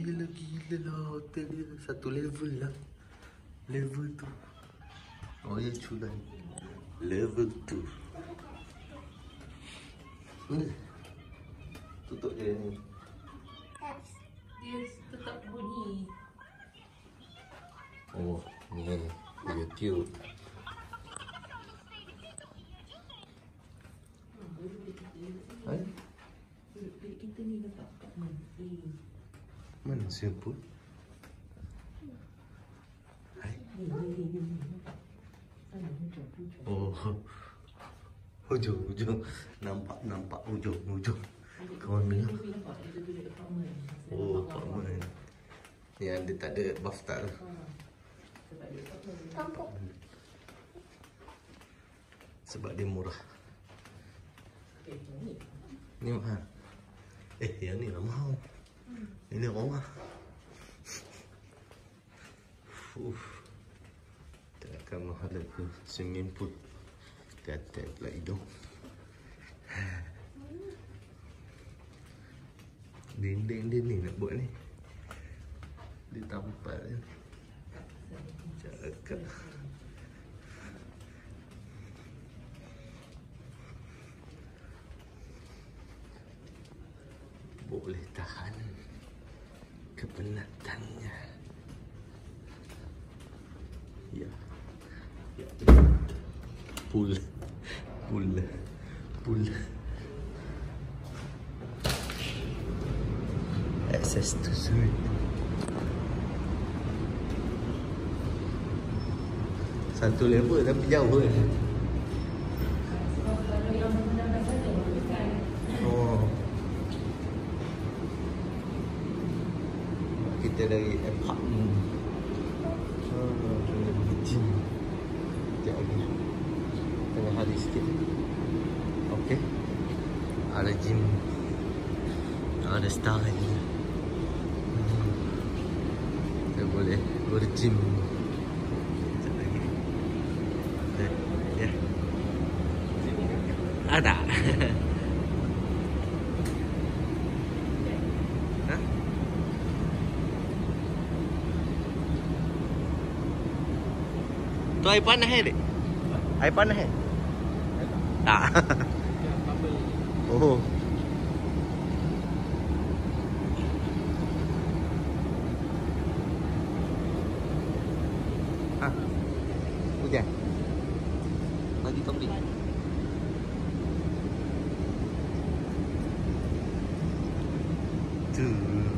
Gila lah hotel dia. Satu level lah. Level tu. Royal Chulan. Level 2. Tutup je ni. Dia tetap bunyi. Oh, ni YouTube. Hai? Kita ni dapat kat mana? Mana semput? Hai? Oh, hujung. Nampak hujung. Ke mana? Oh, apartment. Yang dia tak ada bathtub tu. Sebab dia murah. Ni mahal. Yang ni lah mahal. Ini rumah. Takkan mahal ke swimming pool. Kata pula hidung. Dinding dia ni nak buat ni. Dia tampal ni. Cakap. Boleh tahan kepenatannya. Ya. Pool. Access to swimming. Satu level tapi jauh kan? Oh. Kita dari apartment. Kena pergi gym. Sekejap lagi. Tengah hari sikit. Okay. Ada gym. Ada style. Kita boleh bergym. Sekejap lagi. Ya. Ada. Tu air panas dek? Air panas tak? Oh. Hujan? Pagi topik. Tu.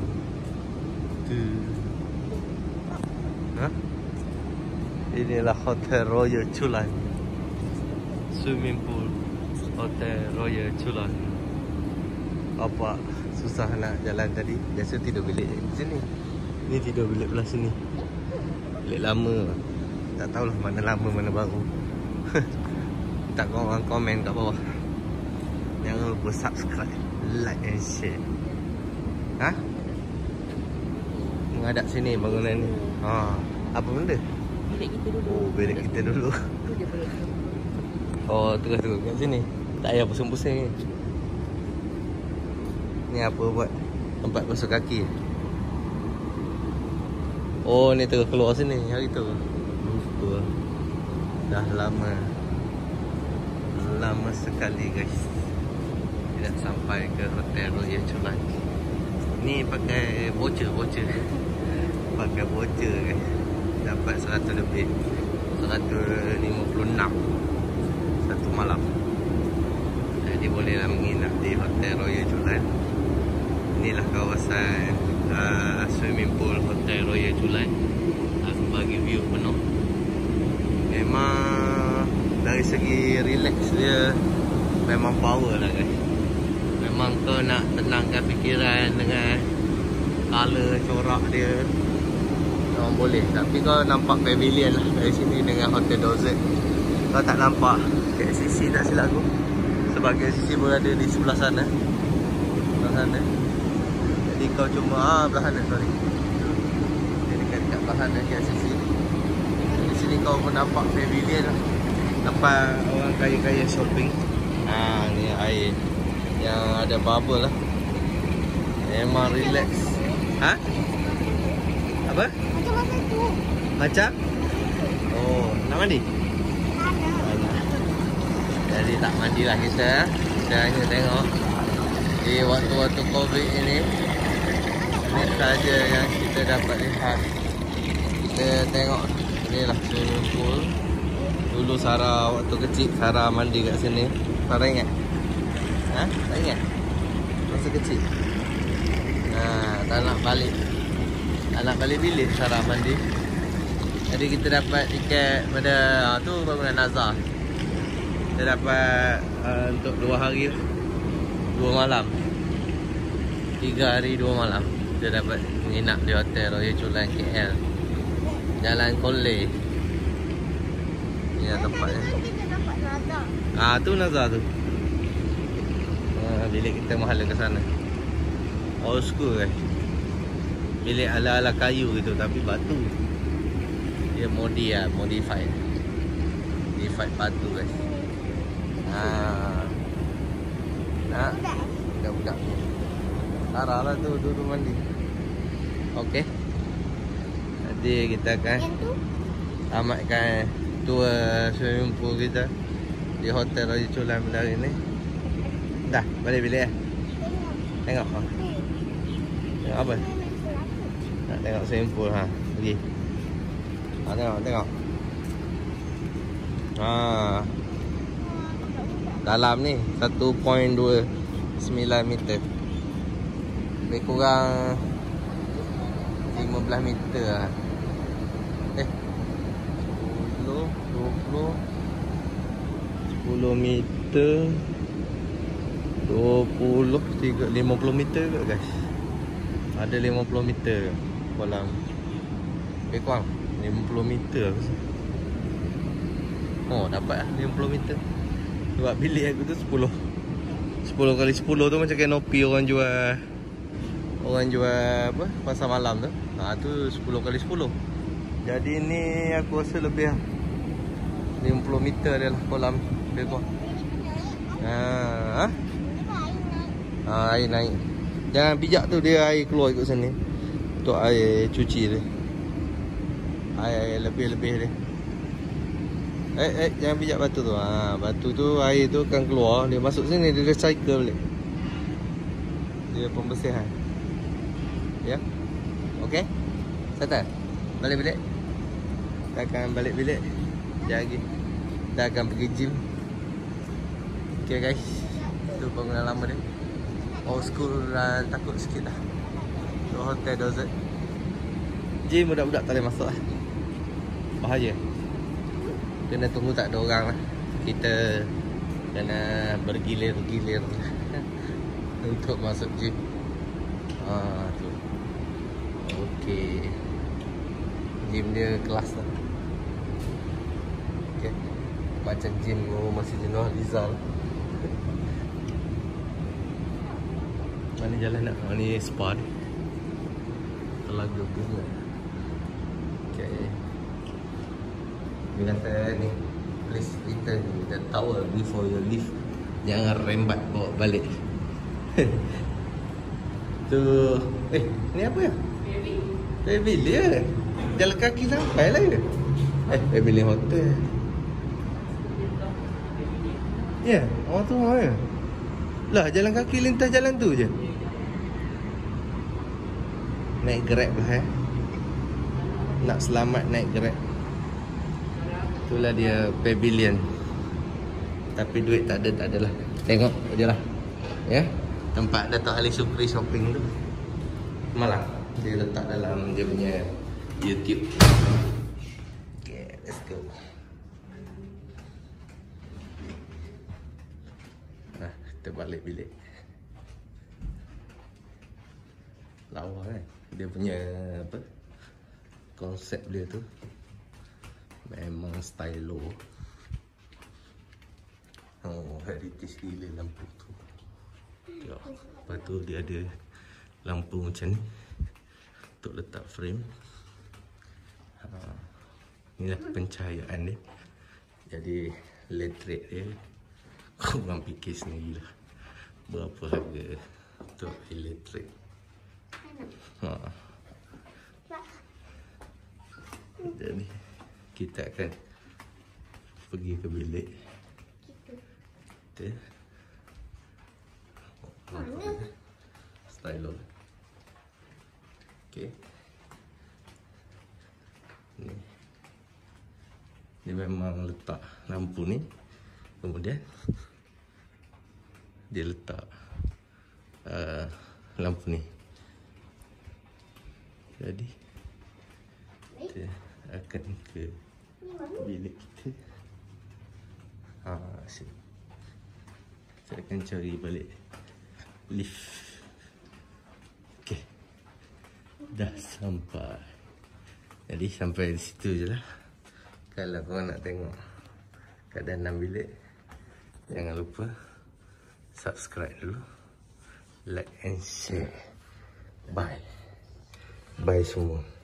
Inilah Hotel Royal Chulan. Swimming pool Hotel Royal Chulan. Apa susah nak jalan tadi. Biasa tidur bilik sini. Ni tidur bilik belah sini. Bilik lama. Tak tahulah mana lama mana baru. Tak korang komen kat bawah. Jangan lupa subscribe, like and share. Menghadap sini bangunan ni. Apa benda? Bilik kita dulu. Oh, bilik kita dulu. Oh, terus kat sini. Tak payah pusing-pusing. Ni apa buat? Tempat basuh kaki. Oh, ni terus keluar sini hari tu. Lupa. Dah lama. Lama sekali guys. Tidak sampai ke Hotel Royal Chulan. Ni pakai voucher. Pakai voucher guys. Dapat 100 lebih. 156 satu malam. Jadi bolehlah menginap di Hotel Royal Chulan. Inilah kawasan swimming pool Hotel Royal Chulan. Aku bagi view penuh. Memang dari segi relax dia memang power lah guys. Memang kau nak tenangkan fikiran dengan color corak dia, memang boleh. Tapi kau nampak pavilion lah dari sini dengan Hotel Dorzett. Kau tak nampak KLCC tak silap aku. Sebab KLCC berada di sebelah sana. Sebelah sana. Jadi kau cuma belah sana, sorry. Jadi dekat belah sana KLCC. Di sini kau pun nampak pavilion lah. Nampak orang kaya-kaya shopping. Ni air yang ada bubble lah. Memang relax. Apa? Macam tu. Macam? Oh, nak mandi? Ada. Jadi tak mandi lah kita. Kita hanya tengok di waktu-waktu COVID ini. Ini saja yang kita dapat lihat. Kita tengok ni lah swimming pool. Dulu Sarah waktu kecil Sarah mandi kat sini. Sarah ingat? Ha? Tak ingat? Masa kecil. Tak nak balik. Tak nak balik bilik Sarah mandi. Jadi kita dapat tiket pada tu bangunan Nazar. Kita dapat untuk 2 hari 2 malam. 3 hari 2 malam. Kita dapat menginap di hotel Royal Chulan KL. Jalan Kolei. Ini tempatnya. Kita dapat Nazar. Tu Nazar tu. Bilik kita mahal ke sana. Old school guys. Bilik ala-ala kayu gitu tapi batu. Dia modified. Modified batu guys. Nah, budak-budak. Sarah lah tu duduk mandi. Okey. Jadi kita akan Yang tu? tamatkan tour swimming pool kita di Hotel Royal Chulan pada hari ni. Dah, balik bilik eh? Tengok. Tengok apa? Nak tengok swimming pool ha. Pergi. Tengok. Dalam ni 1.29 meter. Lebih kurang 15 meter lah. 10 meter 20 50 meter ke guys. Ada 50 meter kolam. Lebih kurang 50 meter. Oh dapat lah 50 meter. Sebab bilik aku tu 10 kali 10 tu macam kanopi orang jual apa pasar malam tu. Tu 10 kali 10. Jadi ni aku rasa lebih lah 50 meter dia lah kolam. Lebih kurang. Air naik. Jangan bijak tu dia air keluar ikut sini. Untuk air cuci dia. Air lebih-lebih dia. Jangan bijak batu tu. Batu tu air tu akan keluar. Dia masuk sini dia recycle balik. Dia pembersihan. Ya. Okey. Settle. Balik bilik. Kita akan balik bilik. Sekejap lagi kita akan pergi gym. Okay guys, itu bangunan lama dia. Old school dan takut sikit lah. Tu hotel Dozet. Gym budak-budak tak boleh masuk lah. Bahaya. Kena tunggu tak ada orang lah. Kita kena bergilir-gilir untuk masuk gym. Tu. Okay. Gym dia kelas lah. Okay. Macam gym Masjid Nur Rizal. Mana jalan nak? Ni spa ni. Telaga Bunga. Okay. Dia kata ni, please return the towel before you leave. Jangan rembat bawa balik. Tu, ni apa ya? Pavilion. Jalan kaki sampai lah ya? Pavilion hotel. Ya, orang tu mana ya? Lah, jalan kaki lintas jalan tu je. Naik Grab lah Nak selamat naik Grab. Itulah dia pavilion. Tapi duit tak ada lah. Tengok je lah. Ya. Tempat Dato' Ali Shukri shopping tu. Malah dia letak dalam dia punya YouTube. Okay, let's go. Kita balik bilik. Lawa kan. Dia punya apa? Konsep dia tu memang stylo. Heritage gila lampu tu. Tengok. Lepas tu dia ada lampu macam ni untuk letak frame. Inilah pencahayaan dia. Jadi elektrik dia korang fikir sendirilah berapa harga untuk elektrik. Jadi kita akan pergi ke bilik. Kita stylo. Okay. Dia memang letak lampu ni, kemudian dia letak lampu ni. Jadi kita akan ke bilik kita. Sini. Kita akan cari balik lift. Okay. Dah sampai. Jadi sampai di situ je lah. Kalau korang nak tengok kat dalam bilik, jangan lupa subscribe dulu, like and share. Bye. Bye semua.